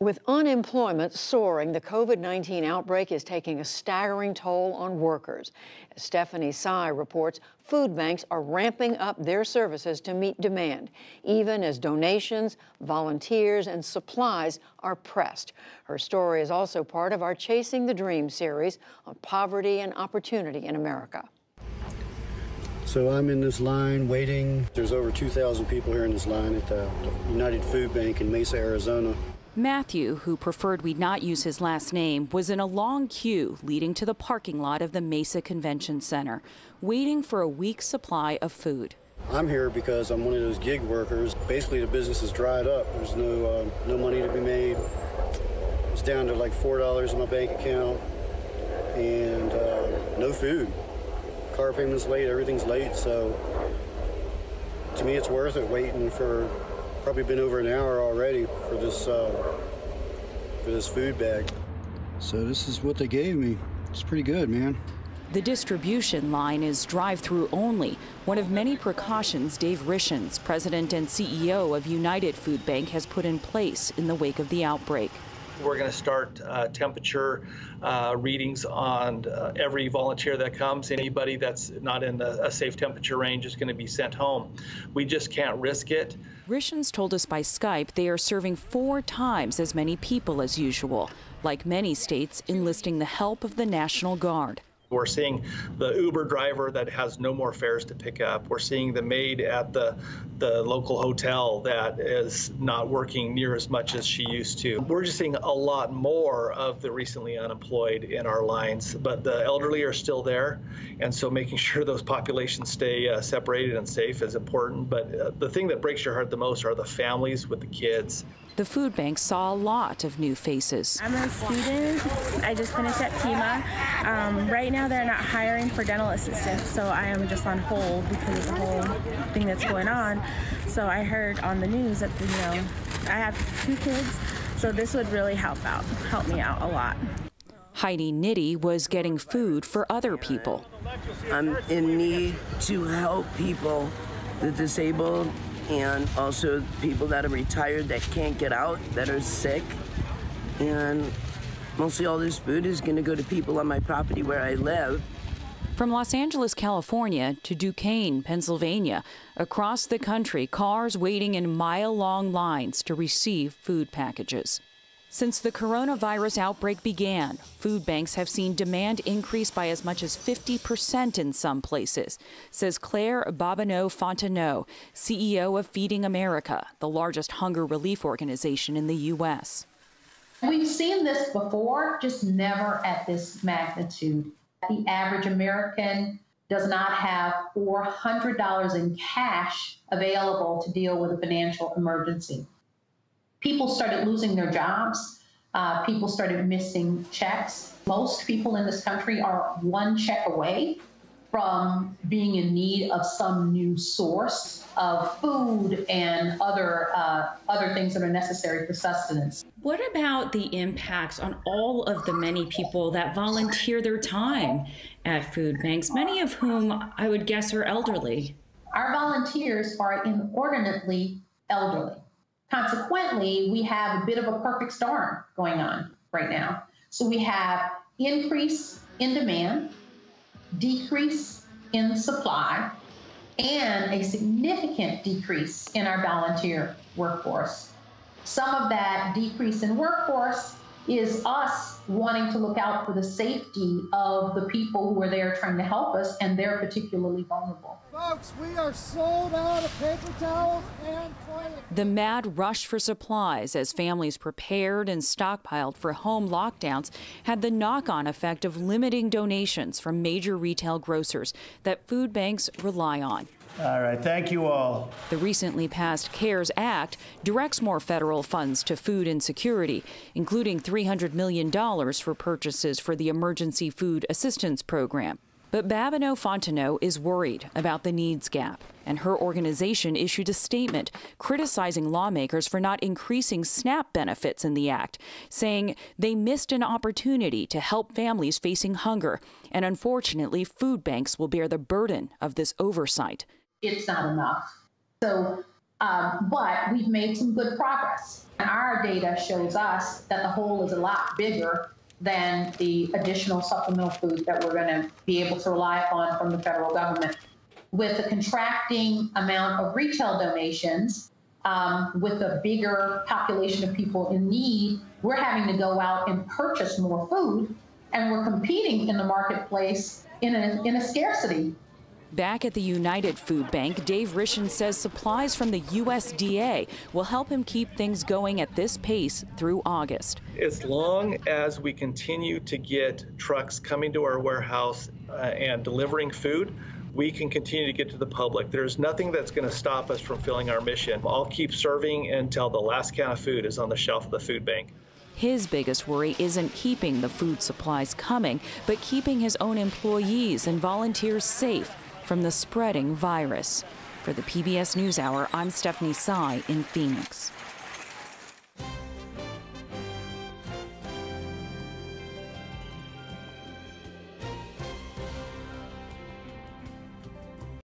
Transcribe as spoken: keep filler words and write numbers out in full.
With unemployment soaring, the COVID nineteen outbreak is taking a staggering toll on workers. As Stephanie Tsai reports, food banks are ramping up their services to meet demand, even as donations, volunteers, and supplies are pressed. Her story is also part of our Chasing the Dream series on poverty and opportunity in America. So I'm in this line waiting. There's over two thousand people here in this line at the United Food Bank in Mesa, Arizona. Matthew, who preferred we not use his last name, was in a long queue leading to the parking lot of the Mesa Convention Center, waiting for a week's supply of food. I'm here because I'm one of those gig workers. Basically, the business is dried up. There's no uh, no money to be made. It's down to like four dollars in my bank account, and uh, no food. Car payment's late, everything's late, so to me it's worth it waiting for probably been over an hour already for this uh, for this food bag. So this is what they gave me. It's pretty good, man. The distribution line is drive-through only, one of many precautions Dave Rishens, president and C E O of United Food Bank, has put in place in the wake of the outbreak. We're going to start uh, temperature uh, readings on uh, every volunteer that comes. Anybody that's not in a, a safe temperature range is going to be sent home. We just can't risk it. Rishens told us by Skype they are serving four times as many people as usual, like many states enlisting the help of the National Guard. We're seeing the Uber driver that has no more fares to pick up. We're seeing the maid at the, the local hotel that is not working near as much as she used to. We're just seeing a lot more of the recently unemployed in our lines, but the elderly are still there, and so making sure those populations stay uh, separated and safe is important. But uh, the thing that breaks your heart the most are the families with the kids. The food bank saw a lot of new faces. I'm a student. I just finished at Pima. Um, right now they're not hiring for dental assistants, so I am just on hold because of the whole thing that's going on. So I heard on the news that, you know, I have two kids, so this would really help out, help me out a lot. Heidi Nitty was getting food for other people. I'm in need to help people, the disabled, and also people that are retired that can't get out, that are sick. And mostly all this food is going to go to people on my property where I live. From Los Angeles, California to Duquesne, Pennsylvania, across the country, cars waiting in mile-long lines to receive food packages. Since the coronavirus outbreak began, food banks have seen demand increase by as much as fifty percent in some places, says Claire Bobineau-Fontenot, C E O of Feeding America, the largest hunger relief organization in the U S We've seen this before, just never at this magnitude. The average American does not have four hundred dollars in cash available to deal with a financial emergency. People started losing their jobs. Uh, people started missing checks. Most people in this country are one check away from being in need of some new source of food and other, uh, other things that are necessary for sustenance. What about the impacts on all of the many people that volunteer their time at food banks, many of whom I would guess are elderly? Our volunteers are inordinately elderly. Consequently, we have a bit of a perfect storm going on right now. So we have increase in demand, decrease in supply, and a significant decrease in our volunteer workforce. Some of that decrease in workforce is us wanting to look out for the safety of the people who are there trying to help us, and they're particularly vulnerable. Folks, we are sold out of paper towels and toilet. The mad rush for supplies as families prepared and stockpiled for home lockdowns had the knock-on effect of limiting donations from major retail grocers that food banks rely on. All right, thank you all. The recently passed CARES Act directs more federal funds to food insecurity, including three hundred million dollars for purchases for the Emergency Food Assistance Program. But Bobineau-Fontenot is worried about the needs gap, and her organization issued a statement criticizing lawmakers for not increasing SNAP benefits in the act, saying they missed an opportunity to help families facing hunger, and unfortunately, food banks will bear the burden of this oversight. It's not enough. So Um, but we've made some good progress. Our data shows us that the hole is a lot bigger than the additional supplemental food that we're going to be able to rely upon from the federal government. With a contracting amount of retail donations, um, with a bigger population of people in need, we're having to go out and purchase more food, and we're competing in the marketplace in a, in a scarcity. Back at the United Food Bank, Dave Rishin says supplies from the U S D A will help him keep things going at this pace through August. As long as we continue to get trucks coming to our warehouse uh, and delivering food, we can continue to get to the public. There's nothing that's going to stop us from filling our mission. I'll keep serving until the last can of food is on the shelf of the food bank. His biggest worry isn't keeping the food supplies coming, but keeping his own employees and volunteers safe from the spreading virus. For the P B S NewsHour, I'm Stephanie Sy in Phoenix.